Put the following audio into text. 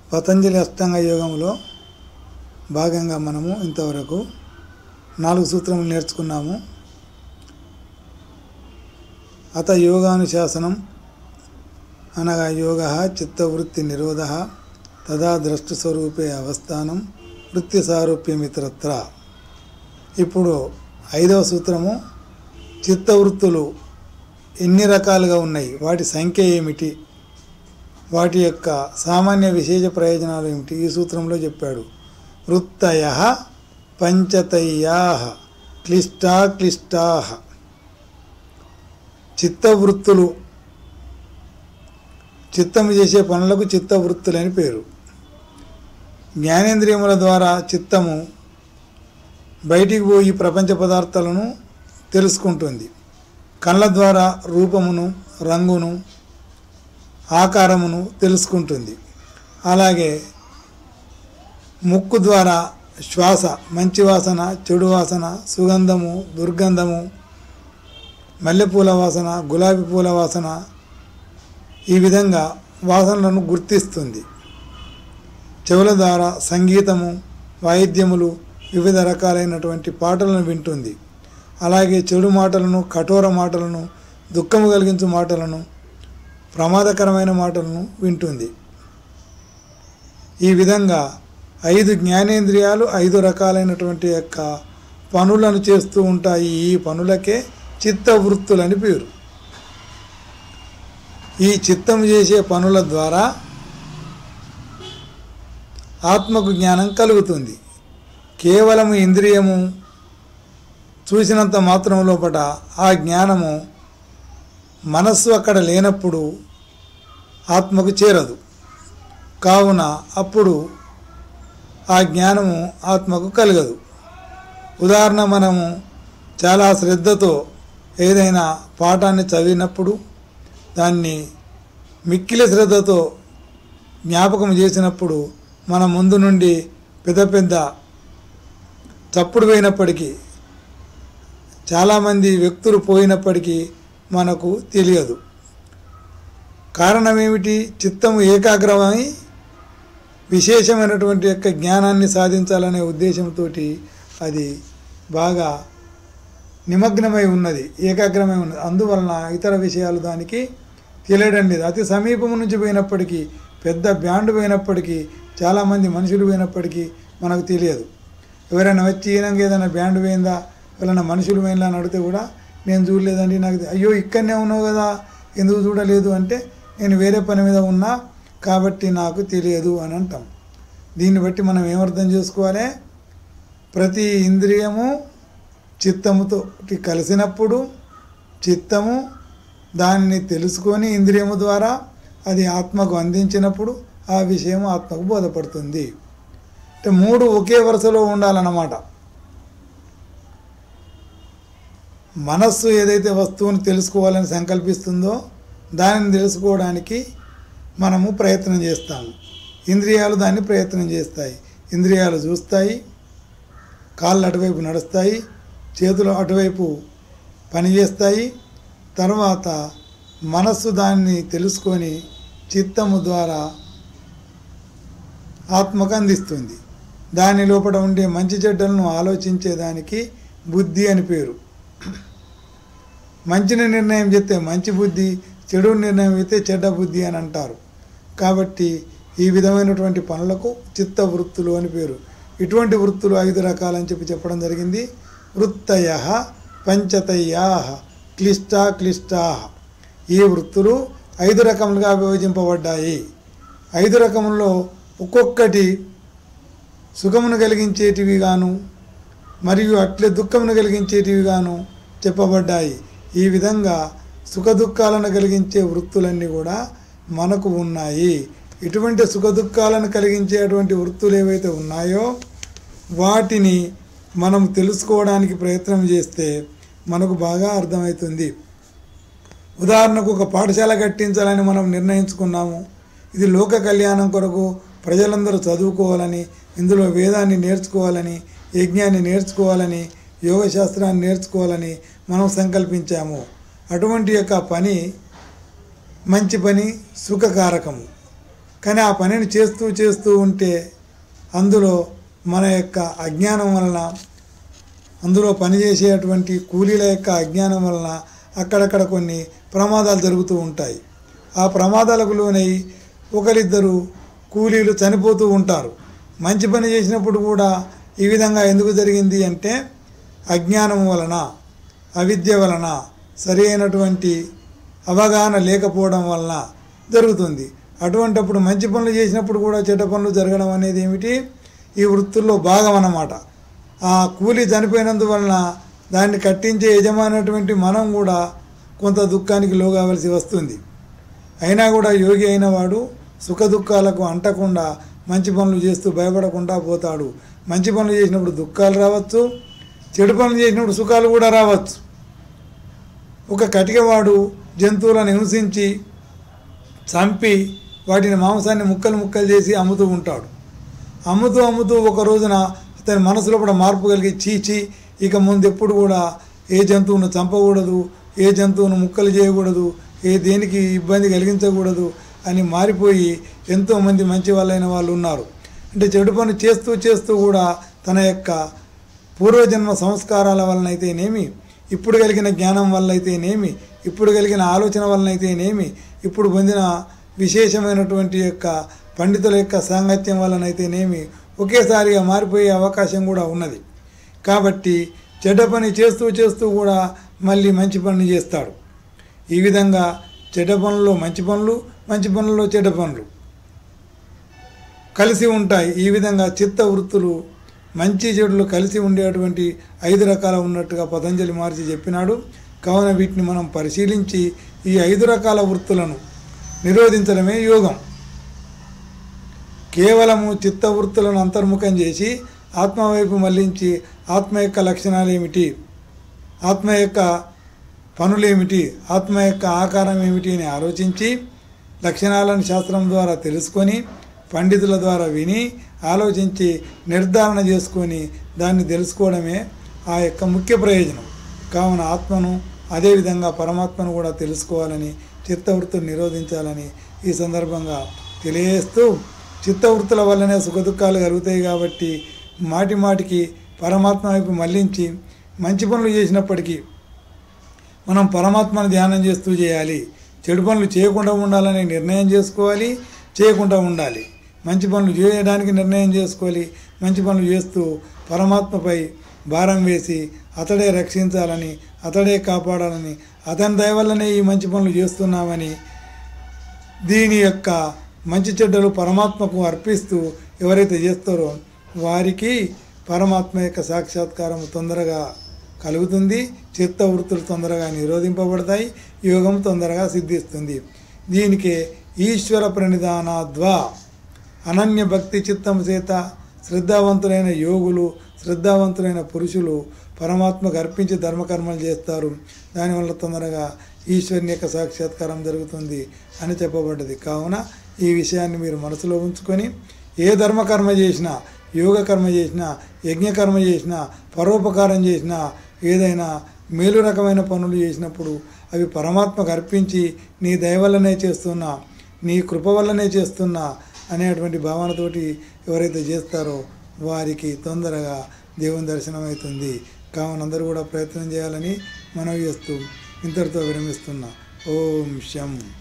పతంజలి అష్టాంగ యోగంలో భాగంగా మనము ఇంతవరకు 4 సూత్రములు నేర్చుకున్నాము. అత యోగానుశాసనం అనగా యోగ చిత్తవృత్తి నిరోధ తదా ద్రష్టస్వరూపే అవస్థానం వృత్తి సారూప్యమిత్రత్ర. ఇప్పుడు 5వ సూత్రము చిత్తవృత్తులు ఎన్ని రకాలుగా ఉన్నాయి, వాటి సంఖ్య ఏమిటి, వాటి యొక్క సామాన్య విశేష ప్రయోజనాలు ఏమిటి ఈ సూత్రంలో చెప్పాడు. వృత్తయః పంచతయ్యాః క్లిష్టాః. చిత్తవృత్తులు, చిత్తము చేసే పనులకు చిత్తవృత్తులని పేరు. జ్ఞానేంద్రియముల ద్వారా చిత్తము బయటికి పోయి ప్రపంచ పదార్థాలను తెలుసుకుంటుంది. కళ్ళ ద్వారా రూపమును, రంగును, ఆకారమును తెలుసుకుంటుంది. అలాగే ముక్కు ద్వారా శ్వాస, మంచి వాసన, చెడు వాసన, సుగంధము, దుర్గంధము, మల్లెపూల వాసన, గులాబీ పూల వాసన, ఈ విధంగా వాసనలను గుర్తిస్తుంది. చెవుల ద్వారా సంగీతము, వాయిద్యములు, వివిధ రకాలైనటువంటి పాటలను వింటుంది. అలాగే చెడు మాటలను, కఠోర మాటలను, దుఃఖము కలిగించు మాటలను, ప్రమాదకరమైన మాటలను వింటుంది. ఈ విధంగా 5 జ్ఞానేంద్రియాలు 5 రకాలైనటువంటి యొక్క పనులను చేస్తూ ఉంటాయి. ఈ పనులకే చిత్తవృత్తులని పేరు. ఈ చిత్తము చేసే పనుల ద్వారా ఆత్మకు జ్ఞానం కలుగుతుంది. కేవలము ఇంద్రియము చూసినంత మాత్రం లోపట ఆ జ్ఞానము మనస్సు అక్కడ లేనప్పుడు ఆత్మకు చేరదు. కావున అప్పుడు ఆ జ్ఞానము ఆత్మకు కలగదు. ఉదాహరణ, మనము చాలా శ్రద్ధతో ఏదైనా పాఠాన్ని చదివినప్పుడు, దాన్ని మిక్కిలి శ్రద్ధతో జ్ఞాపకం చేసినప్పుడు మన ముందు నుండి పెద్ద పెద్ద చప్పుడు పోయినప్పటికీ, చాలామంది వ్యక్తులు పోయినప్పటికీ మనకు తెలియదు. కారణం ఏమిటి? చిత్తము ఏకాగ్రమై విశేషమైనటువంటి యొక్క జ్ఞానాన్ని సాధించాలనే ఉద్దేశంతో అది బాగా నిమగ్నమై ఉన్నది, ఏకాగ్రమై ఉన్నది. అందువలన ఇతర విషయాలు దానికి తెలియడం లేదు. అతి సమీపం నుంచి పోయినప్పటికీ, పెద్ద బ్యాండ్ పోయినప్పటికీ, చాలామంది మనుషులు పోయినప్పటికీ మనకు తెలియదు. ఎవరైనా వచ్చి ఈయనంగా ఏదైనా బ్యాండ్ పోయిందా, ఎవరైనా మనుషులు పోయిందా అని అడిగితే కూడా నేను చూడలేదండి, నాకు అయ్యో ఇక్కడనే ఉన్నావు కదా ఎందుకు చూడలేదు అంటే, నేను వేరే పని మీద ఉన్నా కాబట్టి నాకు తెలియదు అని అంటాం. దీన్ని బట్టి మనం ఏమర్థం చేసుకోవాలి? ప్రతి ఇంద్రియము చిత్తముతో కలిసినప్పుడు చిత్తము దాన్ని తెలుసుకొని ఇంద్రియము ద్వారా అది ఆత్మకు అందించినప్పుడు ఆ విషయం ఆత్మకు బోధపడుతుంది. అంటే 3 ఒకే వరుసలో ఉండాలన్నమాట. మనస్సు ఏదైతే వస్తువుని తెలుసుకోవాలని సంకల్పిస్తుందో దానిని తెలుసుకోవడానికి మనము ప్రయత్నం చేస్తాము. ఇంద్రియాలు దాన్ని ప్రయత్నం చేస్తాయి. ఇంద్రియాలు చూస్తాయి, కాళ్ళు అటువైపు నడుస్తాయి, చేతులు అటువైపు పనిచేస్తాయి. తర్వాత మనస్సు దాన్ని తెలుసుకొని చిత్తము ద్వారా ఆత్మకు అందిస్తుంది. దాని లోపల ఉండే మంచి చెడ్డలను ఆలోచించేదానికి బుద్ధి అని పేరు. మంచిని నిర్ణయం చేస్తే మంచి బుద్ధి, చెడు నిర్ణయం అయితే చెడ్డ బుద్ధి అని అంటారు. కాబట్టి ఈ విధమైనటువంటి పనులకు చిత్తవృత్తులు అని పేరు. ఇటువంటి వృత్తులు 5 రకాలని చెప్పడం జరిగింది. వృత్తయః పంచతయ్యాః క్లిష్టాః. ఈ వృత్తులు 5 రకములుగా విభజింపబడ్డాయి. 5 రకములలో ఒక్కొక్కటి సుఖమును కలిగించేటివి గాను మరియు అట్లే దుఃఖమును కలిగించేటివి గాను చెప్పబడ్డాయి. ఈ విధంగా సుఖ దుఃఖాలను కలిగించే వృత్తులన్నీ కూడా మనకు ఉన్నాయి. ఇటువంటి సుఖ దుఃఖాలను కలిగించేటువంటి వృత్తులు ఏవైతే ఉన్నాయో వాటిని మనం తెలుసుకోవడానికి ప్రయత్నం చేస్తే మనకు బాగా అర్థమవుతుంది. ఉదాహరణకు, ఒక పాఠశాల కట్టించాలని మనం నిర్ణయించుకున్నాము. ఇది లోక కళ్యాణం కొరకు ప్రజలందరూ చదువుకోవాలని, ఇందులో వేదాన్ని నేర్చుకోవాలని, యజ్ఞాన్ని నేర్చుకోవాలని, యోగశాస్త్రాన్ని నేర్చుకోవాలని మనం కానీ ఆ పనిని చేస్తూ చేస్తూ ఉంటే అందులో మన యొక్క అజ్ఞానం వలన, అందులో పనిచేసేటువంటి కూలీల యొక్క అజ్ఞానం వలన అక్కడక్కడ కొన్ని ప్రమాదాలు జరుగుతూ ఉంటాయి. ఆ ప్రమాదాలకు లోనై ఒకరిద్దరు కూలీలు చనిపోతూ ఉంటారు. మంచి పని చేసినప్పుడు కూడా ఈ విధంగా ఎందుకు జరిగింది అంటే అజ్ఞానం వలన, అవిద్య వలన, సరి అయినటువంటి అవగాహన లేకపోవడం వలన జరుగుతుంది. అటువంటప్పుడు మంచి పనులు చేసినప్పుడు కూడా చెడ్డ పనులు జరగడం అనేది ఏమిటి, ఈ వృత్తుల్లో భాగం అన్నమాట. ఆ కూలీ చనిపోయినందువలన దాన్ని కట్టించే యజమానటువంటి మనం కూడా కొంత దుఃఖానికి లోగావలసి వస్తుంది. అయినా కూడా యోగి అయిన వాడు సుఖ దుఃఖాలకు అంటకుండా మంచి పనులు చేస్తూ భయపడకుండా పోతాడు. మంచి పనులు చేసినప్పుడు దుఃఖాలు రావచ్చు, చెడు పనులు చేసినప్పుడు సుఖాలు కూడా రావచ్చు. ఒక కటికవాడు జంతువులను హింసించి చంపి వాటిని మాంసాన్ని ముక్కలు ముక్కలు చేసి అమ్ముతూ ఉంటాడు. అమ్ముతూ ఒక రోజున అతని మనసులో కూడా మార్పు కలిగి చీచి ఇక ముందు ఎప్పుడు కూడా ఏ జంతువును చంపకూడదు, ఏ జంతువును ముక్కలు చేయకూడదు, దేనికి ఇబ్బంది కలిగించకూడదు అని మారిపోయి ఎంతోమంది మంచి వాళ్ళైన వాళ్ళు ఉన్నారు. అంటే చెడు పని చేస్తూ చేస్తూ కూడా తన యొక్క పూర్వజన్మ సంస్కారాల వలనైతేనేమి, ఇప్పుడు కలిగిన జ్ఞానం వల్లైతేనేమి, ఇప్పుడు కలిగిన ఆలోచన వలనైతేనేమి, ఇప్పుడు పొందిన విశేషమైనటువంటి యొక్క పండితుల యొక్క సాంగత్యం వలనైతేనేమి ఒకేసారిగా మారిపోయే అవకాశం కూడా ఉన్నది. కాబట్టి చెడ్డ పని చేస్తూ చేస్తూ కూడా మళ్ళీ మంచి పనులు చేస్తాడు. ఈ విధంగా చెడ్డ పనుల్లో మంచి పనులు, మంచి పనుల్లో చెడ్డ పనులు కలిసి ఉంటాయి. ఈ విధంగా చిత్త వృత్తులు మంచి చెడులు కలిసి ఉండేటువంటి 5 రకాల ఉన్నట్టుగా పతంజలి మహర్షి చెప్పినాడు. కావున వీటిని మనం పరిశీలించి ఈ 5 రకాల వృత్తులను నిరోధించడమే యోగం. కేవలము చిత్త వృత్తులను అంతర్ముఖం చేసి ఆత్మ వైపు మళ్లించి ఆత్మ యొక్క లక్షణాలు ఏమిటి, ఆత్మ యొక్క పనులేమిటి, ఆత్మ యొక్క ఆకారం ఏమిటి అని ఆలోచించి లక్షణాలను శాస్త్రం ద్వారా తెలుసుకొని పండితుల ద్వారా విని ఆలోచించి నిర్ధారణ చేసుకొని దాన్ని తెలుసుకోవడమే ఆ యొక్క ముఖ్య ప్రయోజనం. కావున ఆత్మను అదేవిధంగా పరమాత్మను కూడా తెలుసుకోవాలని, చిత్తవృత్తులు నిరోధించాలని ఈ సందర్భంగా తెలియజేస్తూ, చిత్తవృత్తుల వల్లనే సుఖదుఖాలు కలుగుతాయి కాబట్టి మాటి మాటికి పరమాత్మ వైపు మళ్లించి మంచి పనులు చేసినప్పటికీ మనం పరమాత్మను ధ్యానం చేస్తూ చేయాలి. చెడు పనులు చేయకుండా ఉండాలని నిర్ణయం చేసుకోవాలి, చేయకుండా ఉండాలి. మంచి పనులు చేయడానికి నిర్ణయం చేసుకోవాలి, మంచి పనులు చేస్తూ పరమాత్మపై భారం వేసి అతడే రక్షించాలని, అతడే కాపాడాలని, అతని దయ వల్లనే ఈ మంచి పనులు చేస్తున్నామని దీని యొక్క మంచి చెడ్డలు పరమాత్మకు అర్పిస్తూ ఎవరైతే చేస్తారో వారికి పరమాత్మ యొక్క సాక్షాత్కారం తొందరగా కలుగుతుంది. చిత్త వృత్తులు తొందరగా నిరోధింపబడతాయి, యోగం తొందరగా సిద్ధిస్తుంది. దీనికే ఈశ్వర ప్రణిధానాద్వా అనన్య భక్తి చిత్తం చేత శ్రద్ధావంతులైన యోగులు, శ్రద్ధావంతులైన పురుషులు పరమాత్మకు అర్పించి ధర్మకర్మలు చేస్తారు. దానివల్ల తొందరగా ఈశ్వరుని యొక్క సాక్షాత్కారం జరుగుతుంది అని చెప్పబడ్డది. కావున ఈ విషయాన్ని మీరు మనసులో ఉంచుకొని ఏ ధర్మకర్మ చేసినా, యోగ కర్మ చేసినా, యజ్ఞకర్మ చేసినా, పరోపకారం చేసినా, ఏదైనా మేలు రకమైన పనులు చేసినప్పుడు అవి పరమాత్మకు అర్పించి నీ దయ వల్లనే చేస్తున్నా, నీ కృప వల్లనే చేస్తున్నా అనేటువంటి భావనతోటి ఎవరైతే చేస్తారో వారికి తొందరగా దేవుని దర్శనం అవుతుంది. కావున అందరూ కూడా ప్రయత్నం చేయాలని మనవి చేస్తూ ఇంతటితో విరమిస్తున్నా. ఓం శం.